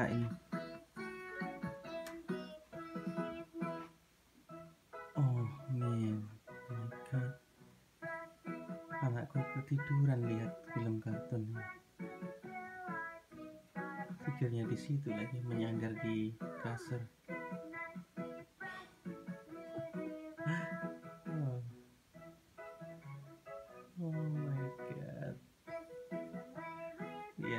suara ini. Oh man, oh my god, anakku ketiduran lihat film kartun. Tidurnya di situ lagi, menyandar di kasur. Oh, oh my god, ya.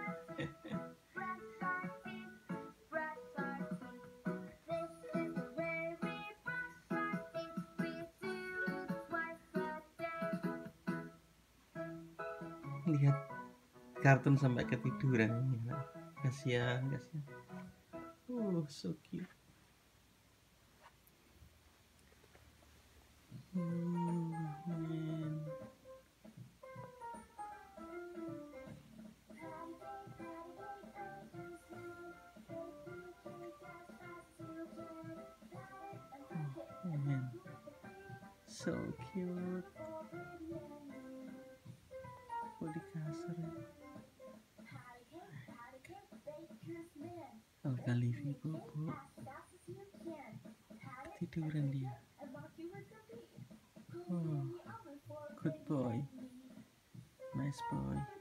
Lihat kartun sampai ketiduran ini, kasihan. Oh, so cute. Man. Oh man, so cute. Oh, di kasur. Al-Khalifi bobo, ketiduran dia. Oh, good boy, nice boy.